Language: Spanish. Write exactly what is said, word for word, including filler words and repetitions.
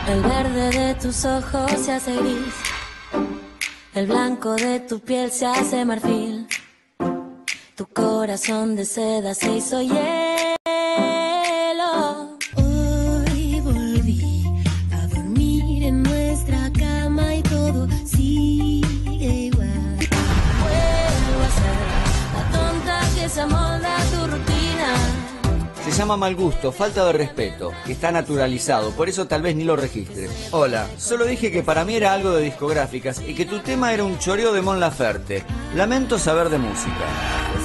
El verde de tus ojos se hace gris, el blanco de tu piel se hace marfil, tu corazón de seda se hizo hielo. Hoy volví a dormir en nuestra cama y todo sigue igual. Vuelvo a ser la tonta que se amolda a tu rutina. Se llama mal gusto, falta de respeto, que está naturalizado, por eso tal vez ni lo registres. Hola, solo dije que para mí era algo de discográficas y que tu tema era un choreo de Mon Laferte. Lamento saber de música.